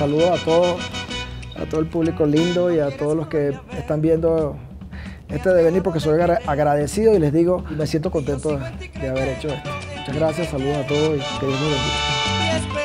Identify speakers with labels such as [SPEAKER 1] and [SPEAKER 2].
[SPEAKER 1] saludos a todo el público lindo y a todos los que están viendo este devenir, porque soy agradecido y les digo, me siento contento de haber hecho esto. Muchas gracias, saludos a todos y que Dios los bendiga.